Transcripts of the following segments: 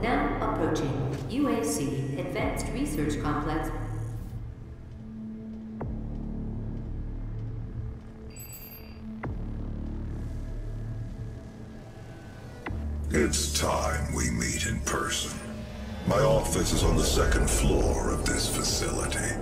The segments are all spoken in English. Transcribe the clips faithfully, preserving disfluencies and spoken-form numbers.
Now approaching U A C Advanced Research Complex. It's time we meet in person. My office is on the second floor of this facility.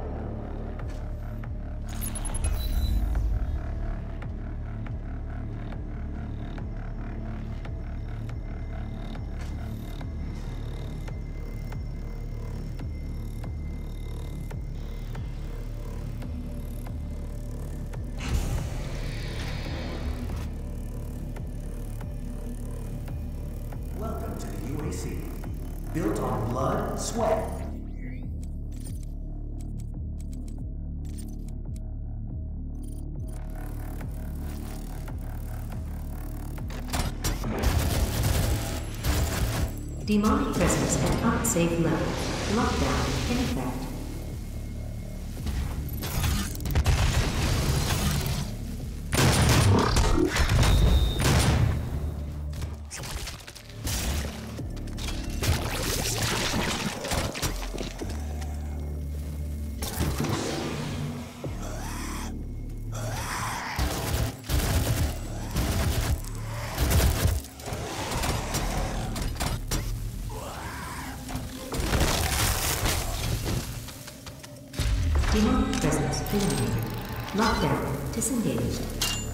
Welcome to the U A C, built on blood, sweat, Demonic presence at unsafe level. Lockdown in effect. Demonic presence eliminated. Lockdown disengaged.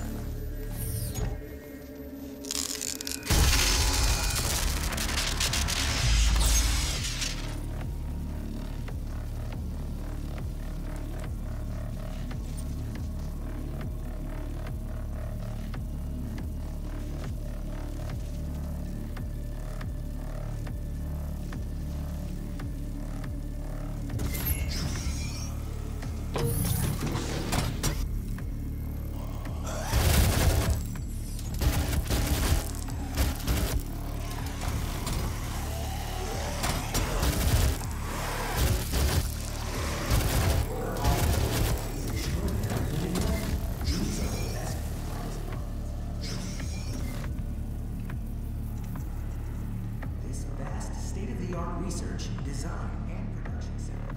state-of-the-art research, design, and production center.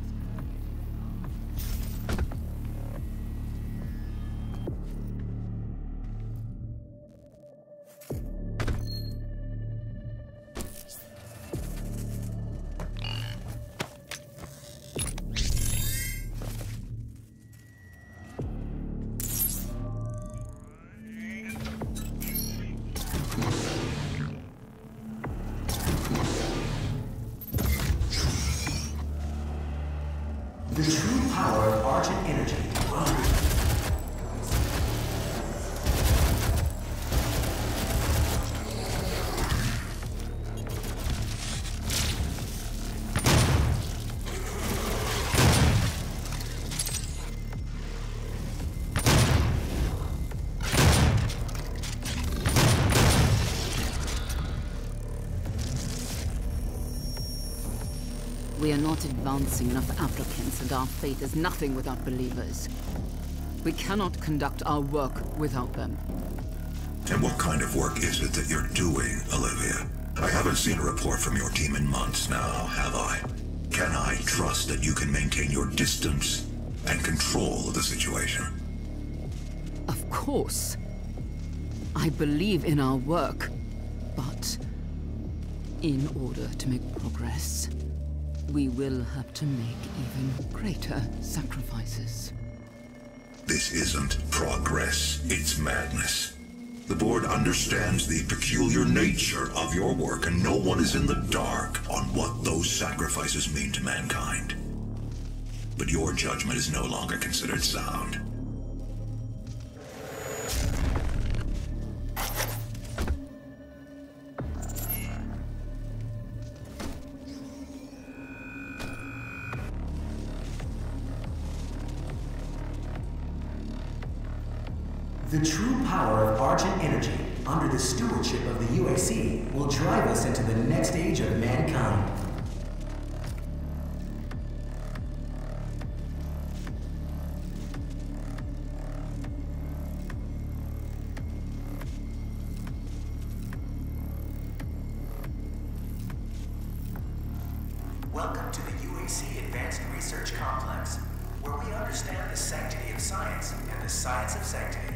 The true power of Argent energy. We are not advancing enough applicants, and our faith is nothing without believers. We cannot conduct our work without them. And what kind of work is it that you're doing, Olivia? I haven't seen a report from your team in months now, have I? Can I trust that you can maintain your distance and control of the situation? Of course. I believe in our work, but in order to make progress, we will have to make even greater sacrifices. This isn't progress, it's madness. The board understands the peculiar nature of your work, and no one is in the dark on what those sacrifices mean to mankind. But your judgment is no longer considered sound. The true power of Argent energy, under the stewardship of the U A C, will drive us into the next age of mankind. Welcome to the U A C Advanced Research Complex, where we understand the sanctity of science and the science of sanctity.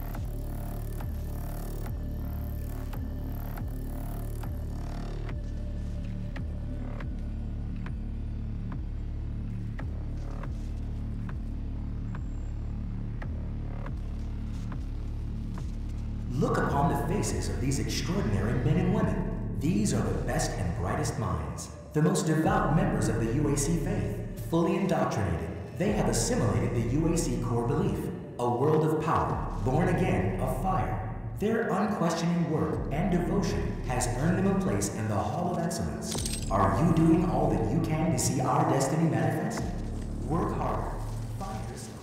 Look upon the faces of these extraordinary men and women. These are the best and brightest minds, the most devout members of the U A C faith. Fully indoctrinated, they have assimilated the U A C core belief, a world of power, born again of fire. Their unquestioning work and devotion has earned them a place in the Hall of Excellence. Are you doing all that you can to see our destiny manifest? Work harder. Find yourself.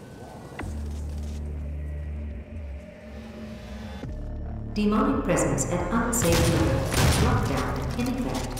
Demonic presence at unsafe level. Lockdown in effect.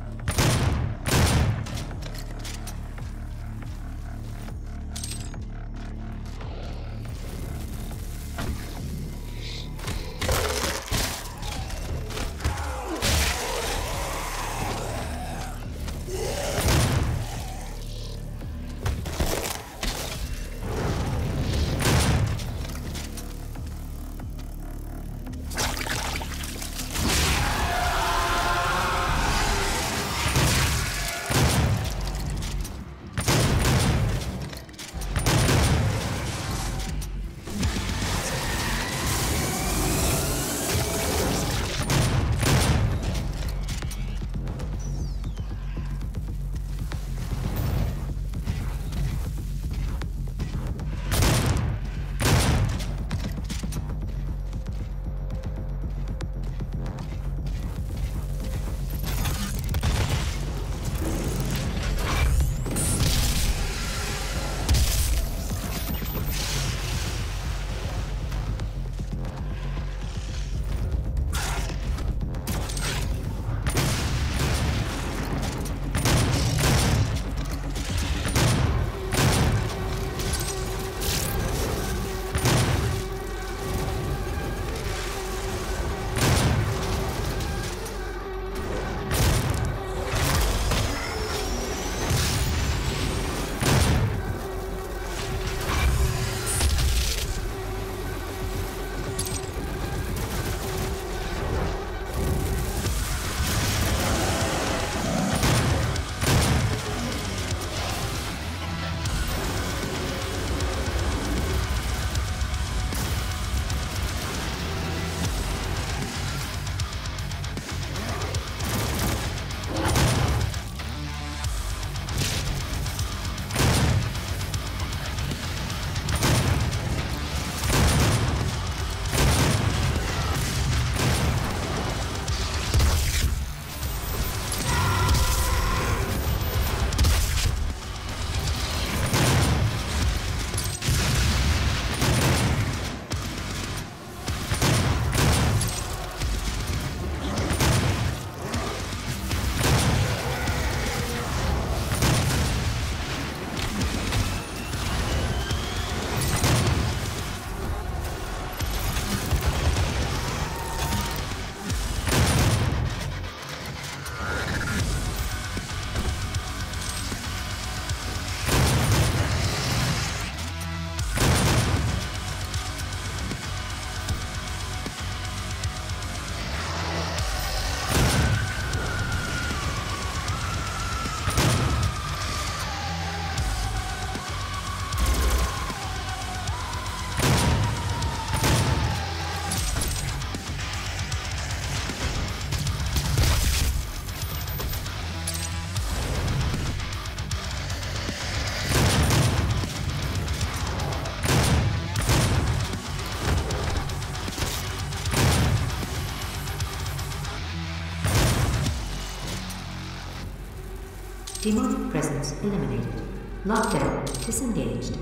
Demonic presence eliminated. Lockdown disengaged.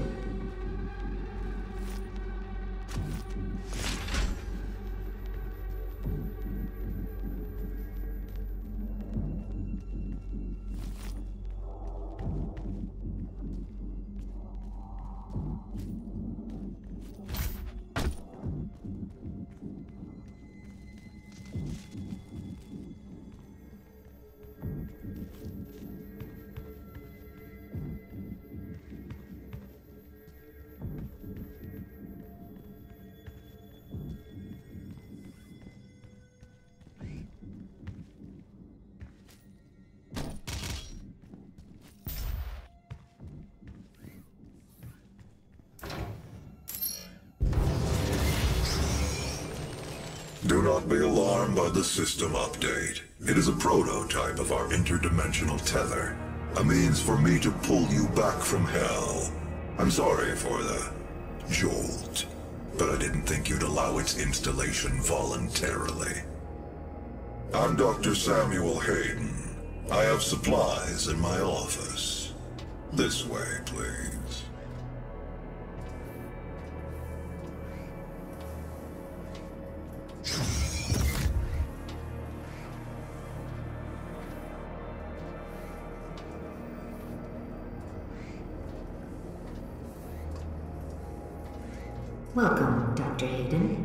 not be alarmed by the system update. It is a prototype of our interdimensional tether. A means for me to pull you back from hell. I'm sorry for the jolt, but I didn't think you'd allow its installation voluntarily. I'm Doctor Samuel Hayden. I have supplies in my office. This way, please. Welcome, Doctor Hayden.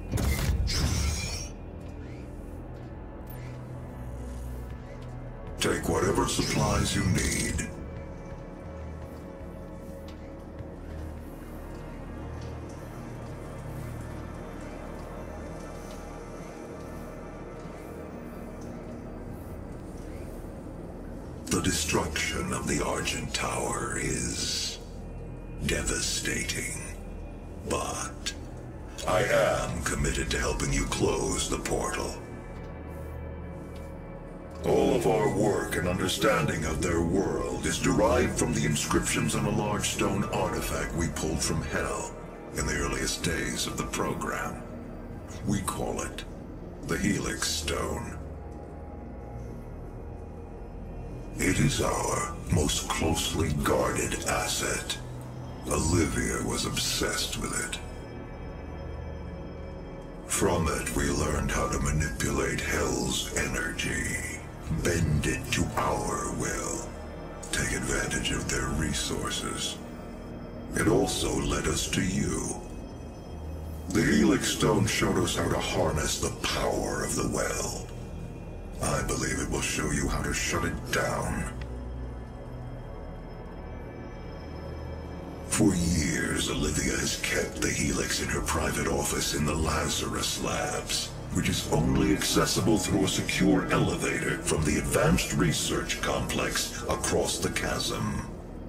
Take whatever supplies you need. The destruction of the Argent Tower is devastating. But I am committed to helping you close the portal. All of our work and understanding of their world is derived from the inscriptions on a large stone artifact we pulled from Hell in the earliest days of the program. We call it the Helix Stone. It is our most closely guarded asset. Olivia was obsessed with it. From it, we learned how to manipulate Hell's energy, bend it to our will, take advantage of their resources. It also led us to you. The Helix Stone showed us how to harness the power of the well. I believe it will show you how to shut it down. For years, Olivia has kept the Helix in her private office in the Lazarus Labs, which is only accessible through a secure elevator from the Advanced Research Complex across the chasm.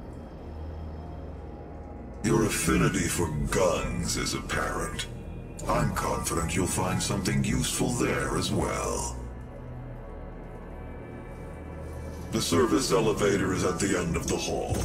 Your affinity for guns is apparent. I'm confident you'll find something useful there as well. The service elevator is at the end of the hall.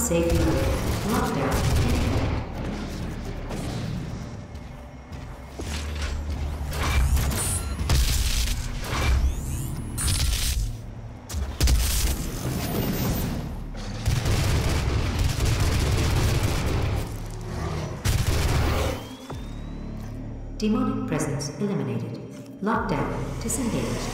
Unsafe unit. Lockdown in effect. Demonic presence eliminated. Lockdown disengaged.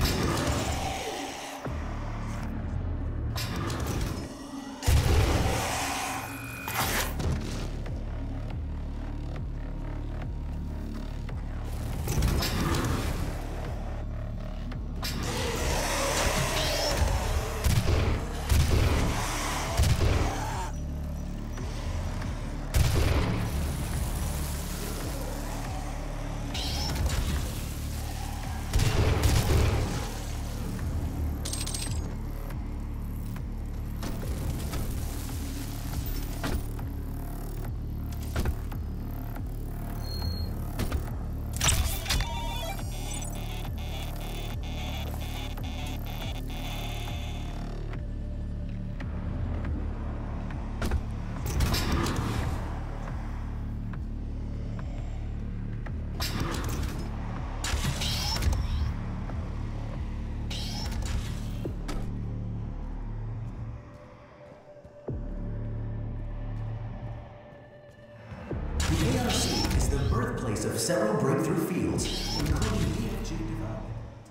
The A R C is the birthplace of several breakthrough fields, including E F G development.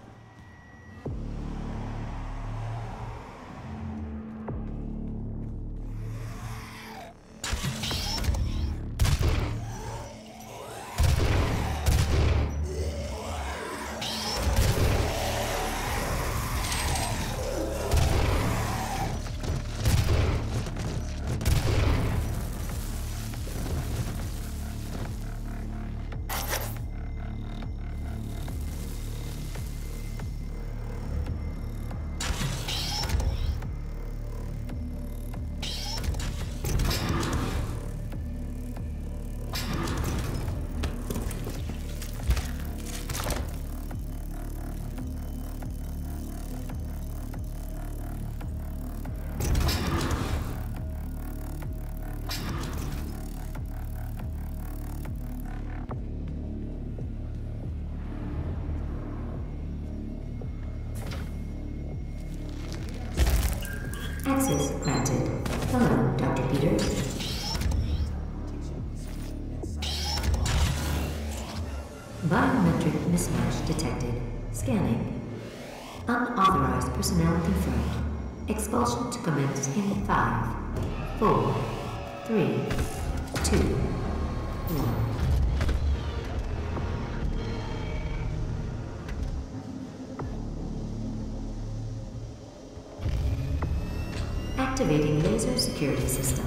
Access granted. Hello, Doctor Peters. Biometric mismatch detected. Scanning. Unauthorized personnel confirmed. Expulsion to commence in five, four, three, two, one. Activating laser security system.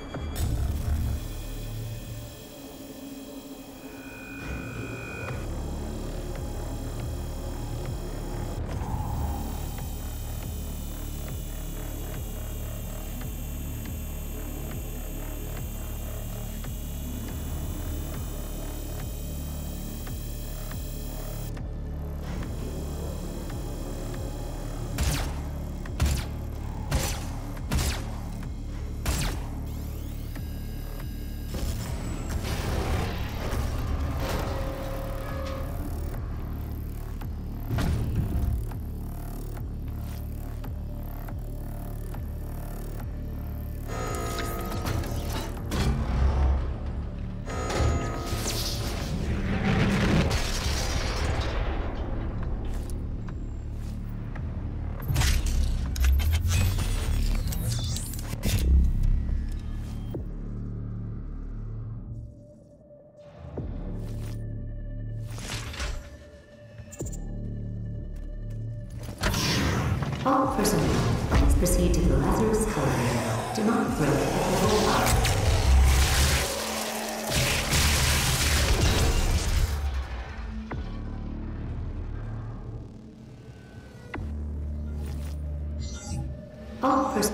All personnel, please proceed to the Lazarus elevator. Do not break at level five. All personnel.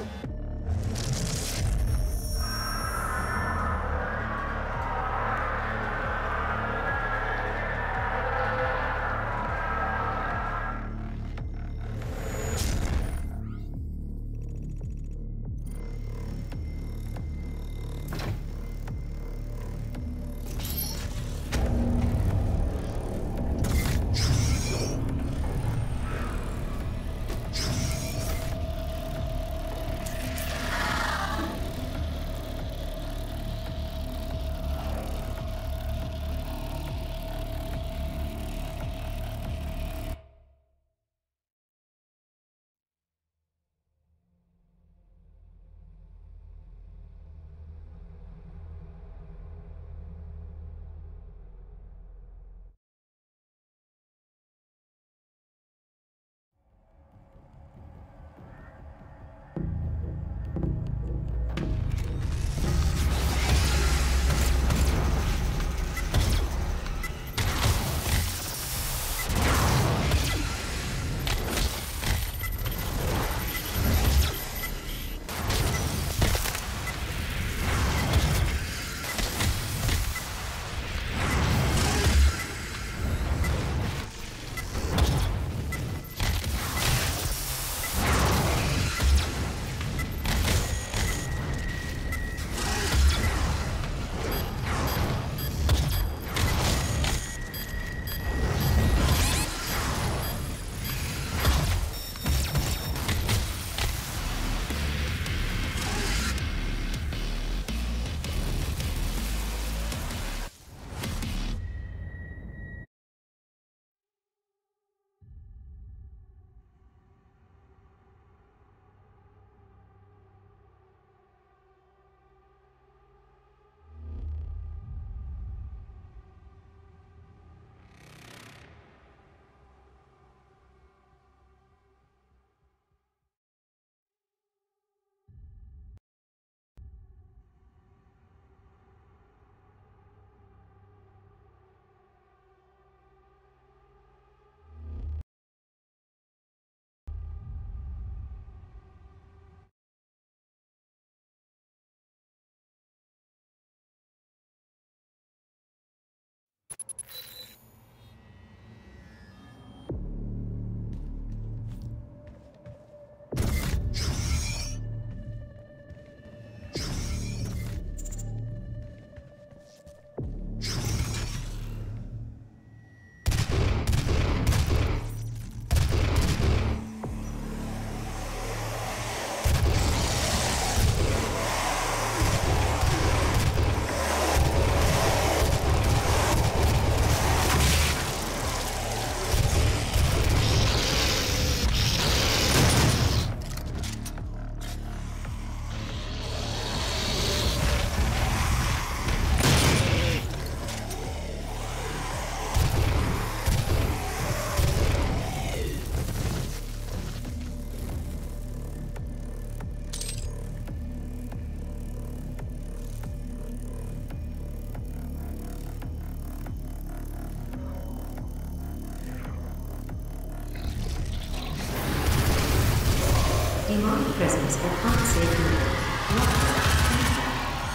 presence at unsafe levels. Lockdown in effect.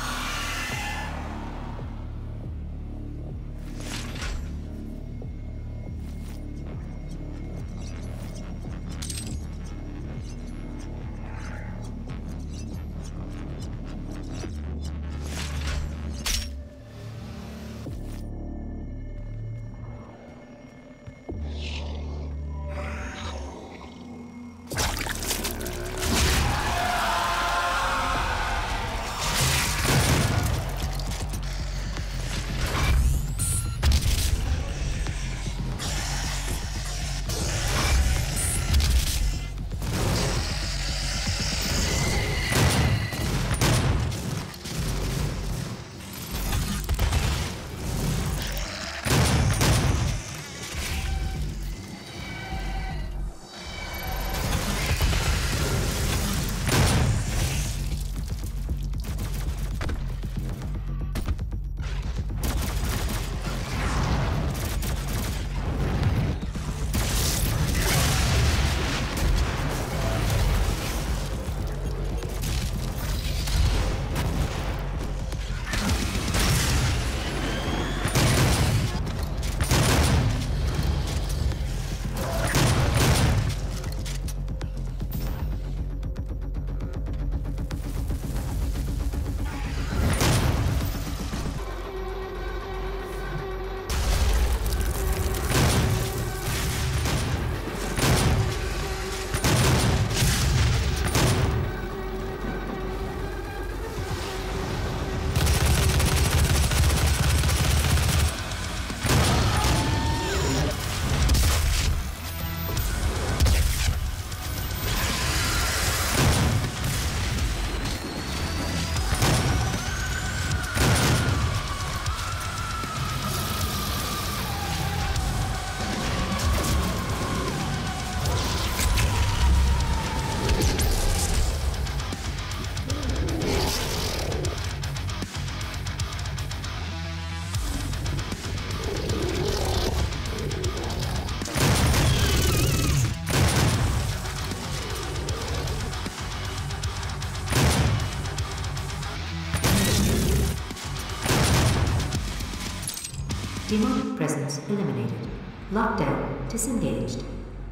Demonic presence eliminated. Lockdown disengaged.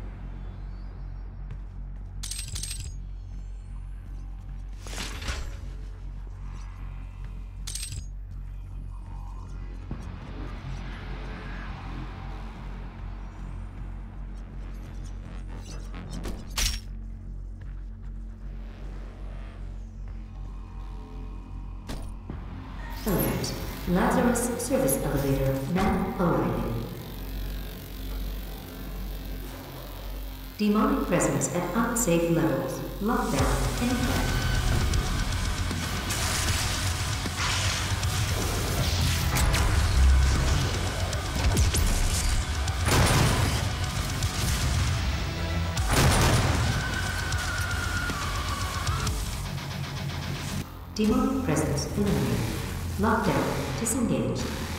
Alert. Lazarus service elevator now arriving. Demonic presence at unsafe levels. Lockdown in effect. Demonic presence eliminated. Lockdown disengaged.